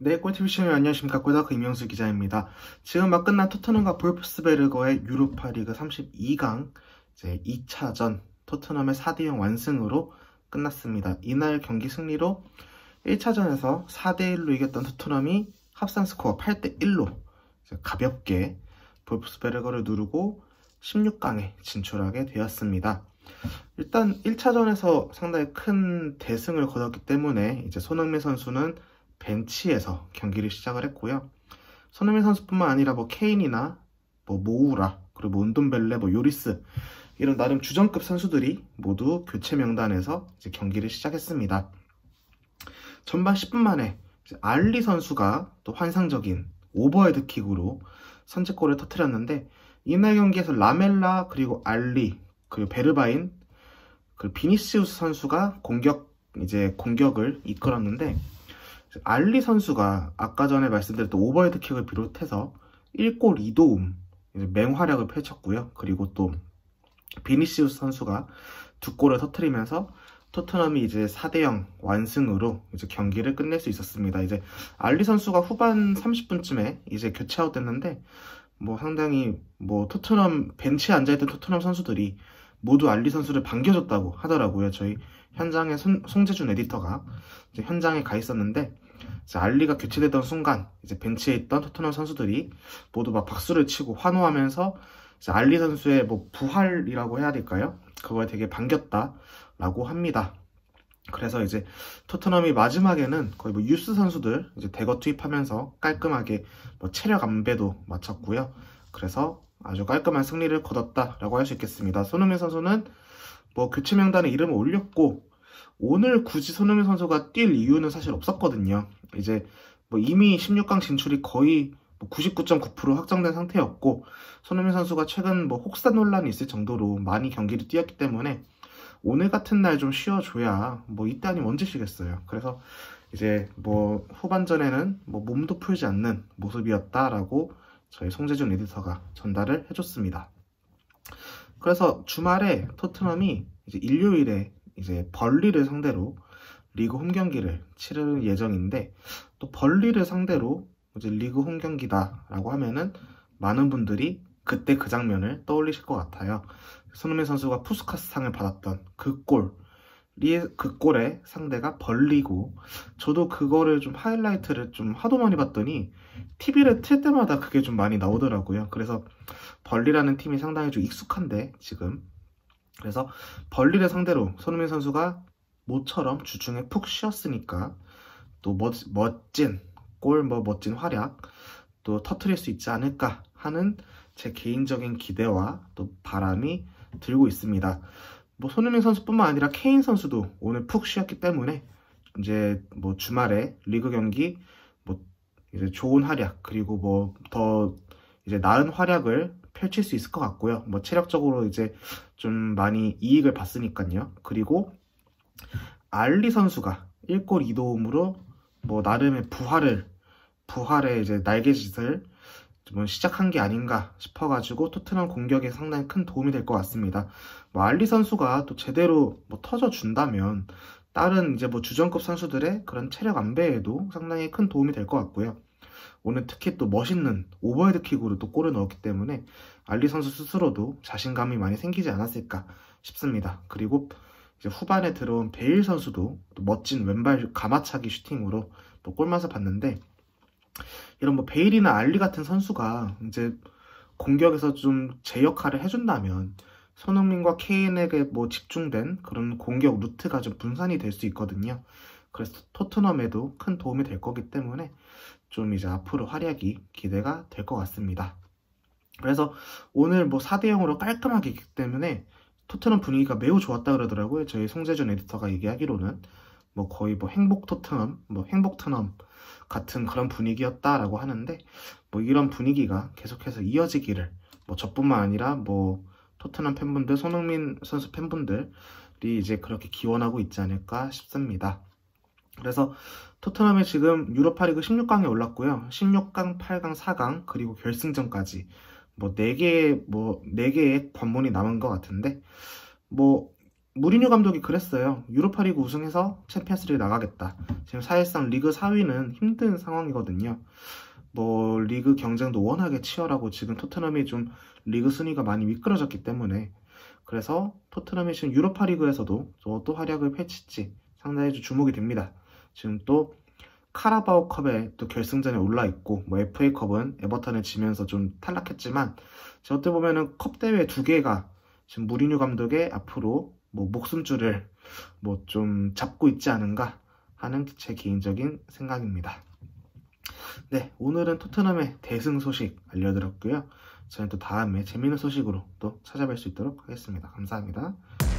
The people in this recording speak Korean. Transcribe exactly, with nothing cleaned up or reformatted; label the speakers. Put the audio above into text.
Speaker 1: 네, 꿀팁 시청자 안녕하십니까. 꿀다크 이명수 기자입니다. 지금 막 끝난 토트넘과 볼프스베르거의 유로파리그 삼십이 강 이제 이 차전 토트넘의 사 대 영 완승으로 끝났습니다. 이날 경기 승리로 일 차전에서 사 대 일로 이겼던 토트넘이 합산 스코어 팔 대 일로 가볍게 볼프스베르거를 누르고 십육 강에 진출하게 되었습니다. 일단 일 차전에서 상당히 큰 대승을 거뒀기 때문에 이제 손흥민 선수는 벤치에서 경기를 시작을 했고요. 손흥민 선수뿐만 아니라 뭐 케인이나 뭐 모우라 그리고 뭐 운돈벨레, 뭐 요리스 이런 나름 주전급 선수들이 모두 교체 명단에서 이제 경기를 시작했습니다. 전반 십 분 만에 알리 선수가 또 환상적인 오버헤드킥으로 선제골을 터뜨렸는데 이날 경기에서 라멜라 그리고 알리 그리고 베르바인 그리고 비니시우스 선수가 공격 이제 공격을 이끌었는데 알리 선수가 아까 전에 말씀드렸던 오버헤드킥을 비롯해서 일 골 이 도움 맹활약을 펼쳤고요. 그리고 또 비니시우스 선수가 두 골을 터뜨리면서 토트넘이 이제 사 대 영 완승으로 이제 경기를 끝낼 수 있었습니다. 이제 알리 선수가 후반 삼십 분쯤에 이제 교체 아웃됐는데 뭐 상당히 뭐 토트넘 벤치에 앉아있던 토트넘 선수들이 모두 알리 선수를 반겨줬다고 하더라고요. 저희 현장에 손, 송재준 에디터가 이제 현장에 가 있었는데 이제 알리가 교체되던 순간 이제 벤치에 있던 토트넘 선수들이 모두 막 박수를 치고 환호하면서 이제 알리 선수의 뭐 부활이라고 해야 될까요? 그거에 되게 반겼다라고 합니다. 그래서 이제 토트넘이 마지막에는 거의 뭐 유스 선수들 이제 대거 투입하면서 깔끔하게 뭐 체력 안배도 마쳤고요. 그래서 아주 깔끔한 승리를 거뒀다라고 할 수 있겠습니다. 손흥민 선수는 뭐 교체 명단에 이름을 올렸고 오늘 굳이 손흥민 선수가 뛸 이유는 사실 없었거든요. 이제 뭐 이미 십육 강 진출이 거의 뭐 구십구 점 구 퍼센트 확정된 상태였고 손흥민 선수가 최근 뭐 혹사 논란이 있을 정도로 많이 경기를 뛰었기 때문에 오늘 같은 날 좀 쉬어줘야 뭐 이때 아니면 언제 쉬겠어요. 그래서 이제 뭐 후반전에는 뭐 몸도 풀지 않는 모습이었다라고 저희 송재준 에디터가 전달을 해줬습니다. 그래서 주말에 토트넘이 이제 일요일에 이제 벌리를 상대로 리그 홈 경기를 치를 예정인데 또 벌리를 상대로 이제 리그 홈 경기다라고 하면은 많은 분들이 그때 그 장면을 떠올리실 것 같아요. 손흥민 선수가 푸스카스상을 받았던 그 골, 그 골의 상대가 벌리고 저도 그거를 좀 하이라이트를 좀 하도 많이 봤더니 티비를 틀 때마다 그게 좀 많이 나오더라고요. 그래서 벌리라는 팀이 상당히 좀 익숙한데 지금 그래서 벌리를 상대로 손흥민 선수가 모처럼 주중에 푹 쉬었으니까 또 멋, 멋진 골, 뭐 멋진 활약 또 터트릴 수 있지 않을까 하는 제 개인적인 기대와 또 바람이 들고 있습니다. 뭐 손흥민 선수뿐만 아니라 케인 선수도 오늘 푹 쉬었기 때문에 이제 뭐 주말에 리그 경기 뭐 이제 좋은 활약 그리고 뭐 더 이제 나은 활약을 펼칠 수 있을 것 같고요. 뭐 체력적으로 이제 좀 많이 이익을 봤으니까요. 그리고 알리 선수가 일 골 이 도움으로 뭐 나름의 부활을 부활의 이제 날개짓을 좀 시작한 게 아닌가 싶어가지고 토트넘 공격에 상당히 큰 도움이 될 것 같습니다. 뭐 알리 선수가 또 제대로 뭐 터져준다면 다른 이제 뭐 주전급 선수들의 그런 체력 안배에도 상당히 큰 도움이 될 것 같고요. 오늘 특히 또 멋있는 오버헤드킥으로 또 골을 넣었기 때문에 알리 선수 스스로도 자신감이 많이 생기지 않았을까 싶습니다. 그리고 이제 후반에 들어온 베일 선수도 또 멋진 왼발 가마차기 슈팅으로 또 골맛을 봤는데 이런 뭐 베일이나 알리 같은 선수가 이제 공격에서 좀 제 역할을 해준다면 손흥민과 케인에게 뭐 집중된 그런 공격 루트가 좀 분산이 될 수 있거든요. 그래서 토트넘에도 큰 도움이 될 거기 때문에 좀 이제 앞으로 활약이 기대가 될 것 같습니다. 그래서 오늘 뭐 사 대 영으로 깔끔하게 이기 때문에 토트넘 분위기가 매우 좋았다 그러더라고요. 저희 송재준 에디터가 얘기하기로는 뭐 거의 뭐 행복 토트넘, 뭐 행복 트넘 같은 그런 분위기였다라고 하는데 뭐 이런 분위기가 계속해서 이어지기를 뭐 저뿐만 아니라 뭐 토트넘 팬분들, 손흥민 선수 팬분들이 이제 그렇게 기원하고 있지 않을까 싶습니다. 그래서 토트넘이 지금 유로파리그 십육 강에 올랐고요. 십육 강, 팔 강, 사 강 그리고 결승전까지 뭐 네 개, 뭐 네 개의 관문이 남은 것 같은데 뭐 무리뉴 감독이 그랬어요. 유로파리그 우승해서 챔피언스리그 나가겠다. 지금 사실상 리그 사 위는 힘든 상황이거든요. 뭐 리그 경쟁도 워낙에 치열하고 지금 토트넘이 좀 리그 순위가 많이 미끄러졌기 때문에, 그래서 토트넘이 지금 유로파리그에서도 또 활약을 펼칠지 상당히 좀 주목이 됩니다. 지금 또 카라바오컵에 또 결승전에 올라 있고, 뭐 에프에이컵은 에버턴에 지면서 좀 탈락했지만, 어떻게 보면은 컵 대회 두 개가 지금 무리뉴 감독의 앞으로 뭐 목숨줄을 뭐 좀 잡고 있지 않은가 하는 제 개인적인 생각입니다. 네, 오늘은 토트넘의 대승 소식 알려드렸고요. 저는 또 다음에 재미있는 소식으로 또 찾아뵐 수 있도록 하겠습니다. 감사합니다.